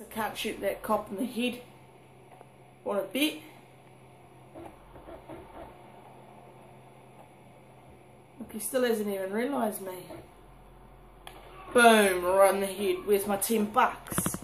I can't shoot that cop in the head. Want a bet? Look, he still hasn't even realised me. Boom, right in the head. Where's my $10?